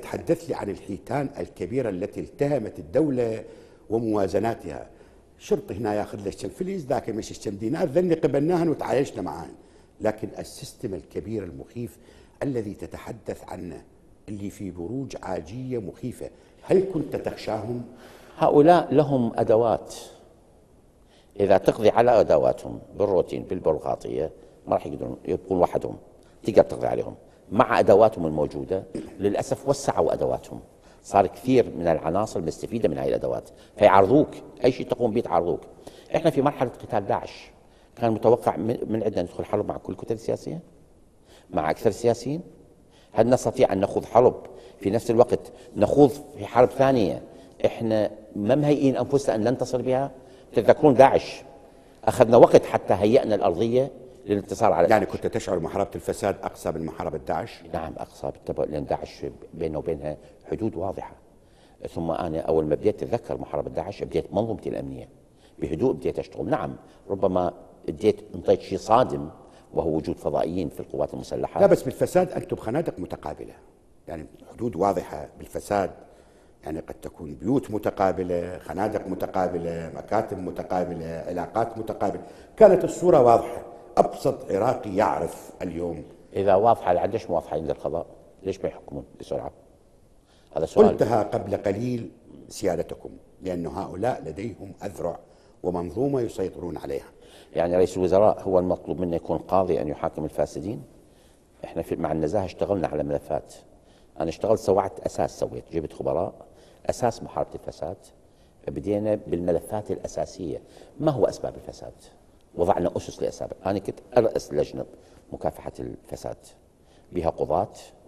تحدث لي عن الحيتان الكبيرة التي التهمت الدولة وموازناتها. شرطي هنا ياخذ له كم فليس، ذاك يمشي كم دينار، ذني قبلناهن وتعايشنا معاهن. لكن السيستم الكبير المخيف الذي تتحدث عنه اللي في بروج عاجية مخيفة، هل كنت تخشاهم؟ هؤلاء لهم أدوات، إذا تقضي على أدواتهم بالروتين بالبيروقراطية ما راح يقدرون يبقون وحدهم، تقدر تقضي عليهم مع أدواتهم الموجودة. للأسف وسعوا أدواتهم، صار كثير من العناصر مستفيدة من هذه الأدوات، فيعرضوك أي شيء تقوم به تعرضوك. إحنا في مرحلة قتال داعش كان متوقع من عندنا ندخل حرب مع كل الكتل السياسية، مع أكثر السياسيين. هل نستطيع أن نخوض حرب في نفس الوقت نخوض في حرب ثانية إحنا ما مهيئين أنفسنا أن ننتصر بها؟ تذكرون داعش أخذنا وقت حتى هيئنا الأرضية للانتصار على يعني كنت تشعر محاربة الفساد أقصى من محاربة داعش؟ نعم أقصى بالطبع، لأن داعش بينه وبينها حدود واضحة. ثم أنا أول ما بديت أتذكر محاربة داعش بديت منظومتي الأمنية بهدوء، بديت أشتغل. نعم ربما انطيت شيء صادم وهو وجود فضائيين في القوات المسلحة. لا بس بالفساد أنتم بخنادق متقابلة، يعني حدود واضحة. بالفساد يعني قد تكون بيوت متقابلة، خنادق متقابلة، مكاتب متقابلة، علاقات متقابلة. كانت الصورة واضحة، أبسط عراقي يعرف اليوم. إذا واضحة ليش مو واضحة عند القضاء؟ ليش ما يحكمون بسرعة؟ هذا سؤال. قلتها قبل قليل سيادتكم، لأن هؤلاء لديهم أذرع ومنظومة يسيطرون عليها. يعني رئيس الوزراء هو المطلوب منه يكون قاضي أن يحاكم الفاسدين؟ احنا مع النزاهة اشتغلنا على ملفات. أنا اشتغلت سويت أساس، جبت خبراء أساس محاربة الفساد. بدينا بالملفات الأساسية، ما هو أسباب الفساد؟ وضعنا أسس لأسباب. أنا كنت أرأس لجنة مكافحة الفساد بها قضاة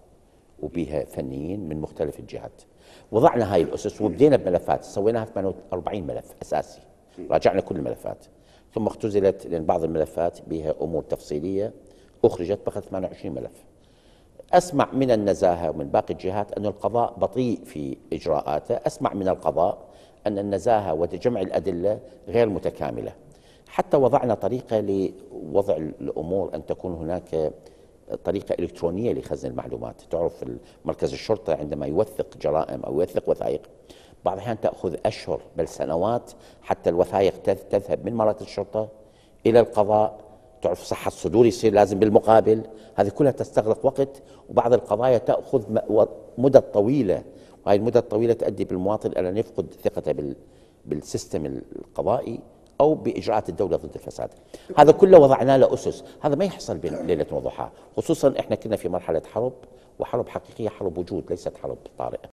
وبها فنيين من مختلف الجهات، وضعنا هاي الأسس وبدينا بملفات سويناها 48 ملف أساسي، راجعنا كل الملفات، ثم اختزلت لأن بعض الملفات بها أمور تفصيلية أخرجت بقى 28 ملف. أسمع من النزاهة ومن باقي الجهات أن القضاء بطيء في إجراءاته، أسمع من القضاء أن النزاهة وجمع الأدلة غير متكاملة. حتى وضعنا طريقة لوضع الأمور أن تكون هناك طريقة إلكترونية لخزن المعلومات. تعرف مركز الشرطة عندما يوثق جرائم أو يوثق وثائق بعض الأحيان تأخذ أشهر بل سنوات حتى الوثائق تذهب من مركز الشرطة إلى القضاء. تعرف صحة الصدور يصير لازم بالمقابل، هذه كلها تستغرق وقت، وبعض القضايا تأخذ مدة طويلة، وهذه المدة الطويلة تؤدي بالمواطن إلى أن يفقد ثقته بالسيستم القضائي أو بإجراءات الدولة ضد الفساد. هذا كله وضعنا له أسس، هذا ما يحصل بين ليلة وضحاها، خصوصا إحنا كنا في مرحلة حرب، وحرب حقيقية، حرب وجود ليست حرب طارئة.